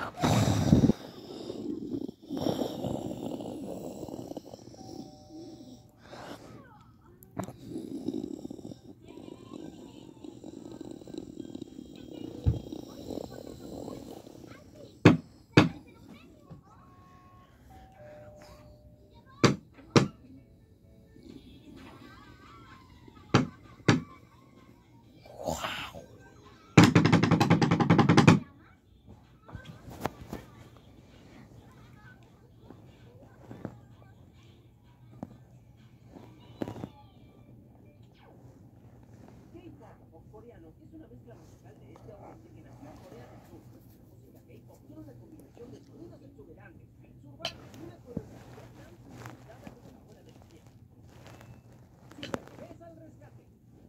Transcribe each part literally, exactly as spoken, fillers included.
Coreano es una mezcla musical de este ambiente que nació en Corea del Sur. Música K-pop tiene una combinación de sonidos exuberantes, beats urbanos y una coreografía tan sofisticada como la bola de pie. Super Bebés al rescate.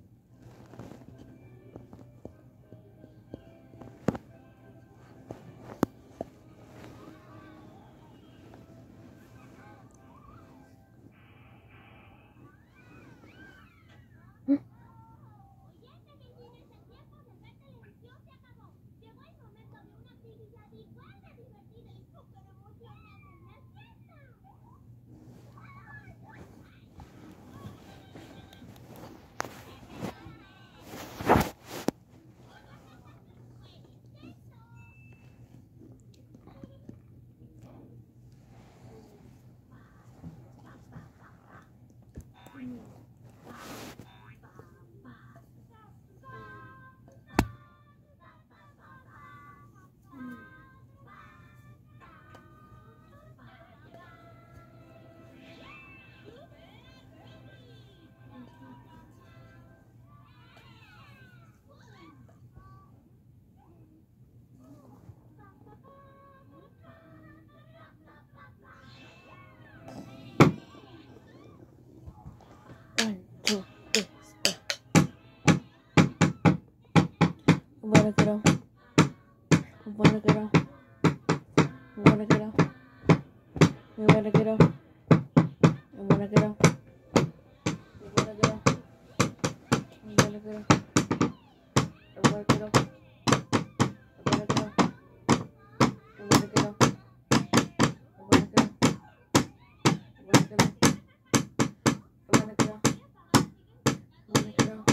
Wanna get up? Wanna get up? Wanna get up? You wanna get up? You wanna get up? You wanna get up? You wanna get up? You wanna get up? You wanna get up? You wanna get up? You wanna get up? You wanna get up? You wanna get up? You wanna get up?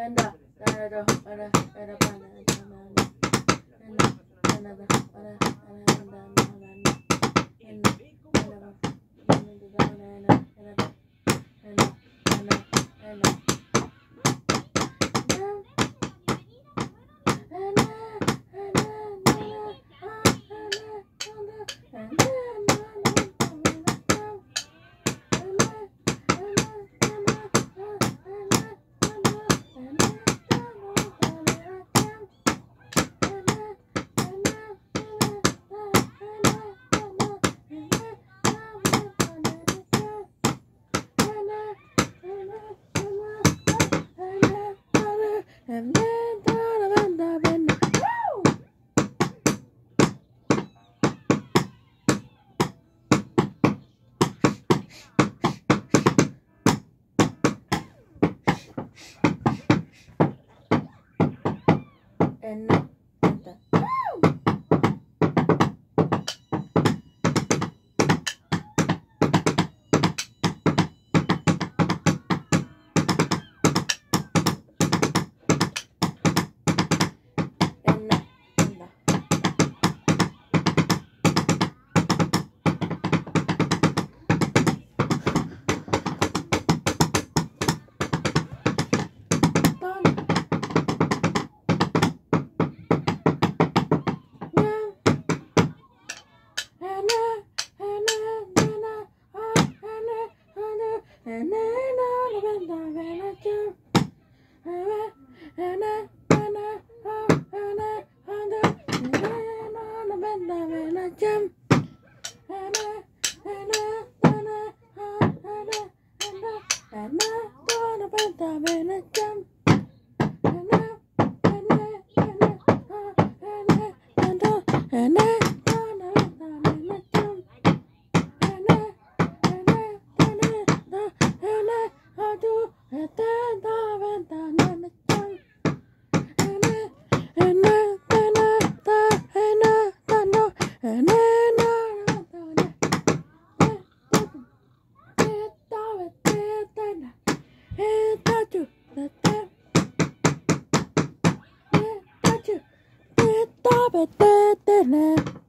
Stop it,